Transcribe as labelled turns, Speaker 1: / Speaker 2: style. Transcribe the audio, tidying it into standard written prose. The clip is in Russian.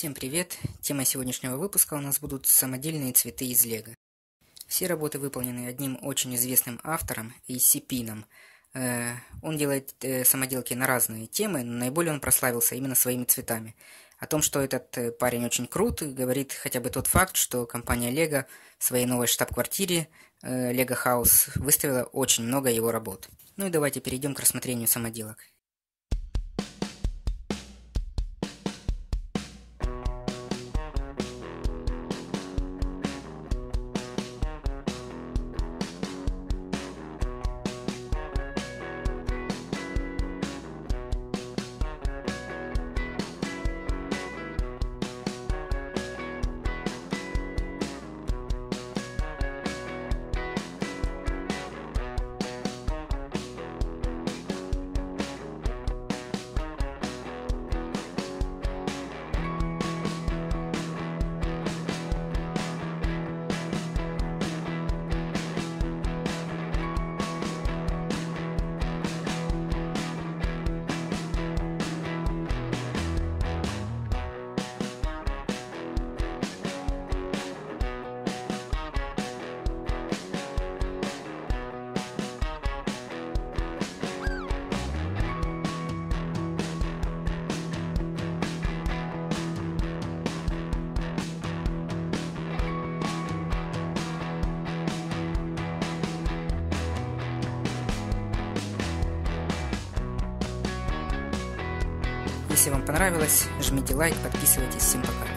Speaker 1: Всем привет! Темой сегодняшнего выпуска у нас будут самодельные цветы из лего. Все работы выполнены одним очень известным автором, AC Пином. Он делает самоделки на разные темы, но наиболее он прославился именно своими цветами. О том, что этот парень очень крут, говорит хотя бы тот факт, что компания Lego в своей новой штаб-квартире Lego House выставила очень много его работ. Ну и давайте перейдем к рассмотрению самоделок. Если вам понравилось, жмите лайк, подписывайтесь. Всем пока.